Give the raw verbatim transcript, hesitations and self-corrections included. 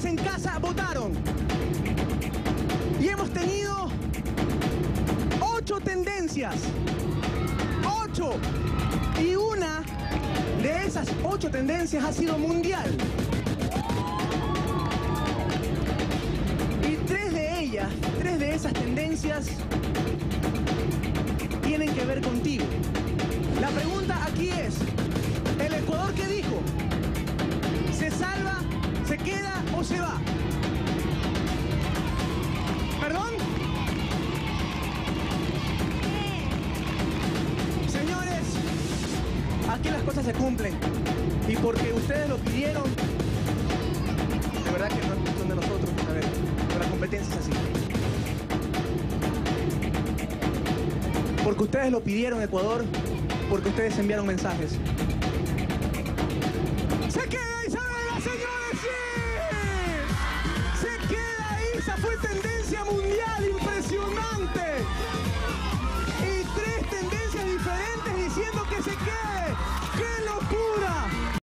en casa votaron. Y hemos tenido ocho tendencias. Ocho. Y una de esas ocho tendencias ha sido mundial. Y tres de ellas, tres de esas tendencias tienen que ver contigo. La pregunta aquí es, ¿el Ecuador qué dijo? ¿Se salva, se queda o se va? ¿Perdón? Señores, aquí las cosas se cumplen. Y porque ustedes lo pidieron, de verdad que no es cuestión de nosotros, a ver, pero la competencia es así. Porque ustedes lo pidieron, Ecuador, porque ustedes enviaron mensajes.